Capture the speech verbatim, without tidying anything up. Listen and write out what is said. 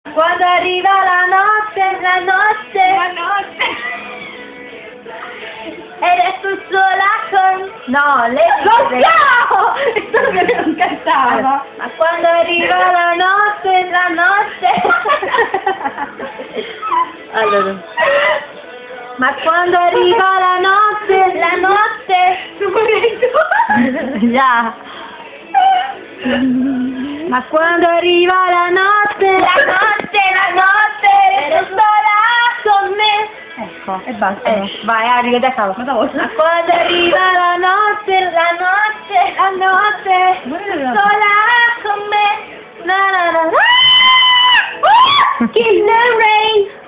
Quando arriva la notte, la notte, La notte. ed è tu sola con... No, lei... Lo so! E solo che non cantava. Ma quando arriva la notte, la notte... Allora... Ma quando arriva la notte, la notte... Già. Ma quando arriva la notte, la notte, la notte, ed sola con me. Ecco. E basta. Eh, vai, arriva da casa. Ma da voi. Ma quando arriva la notte, la notte, la notte, sola con me. Na na na na. Kill the rain.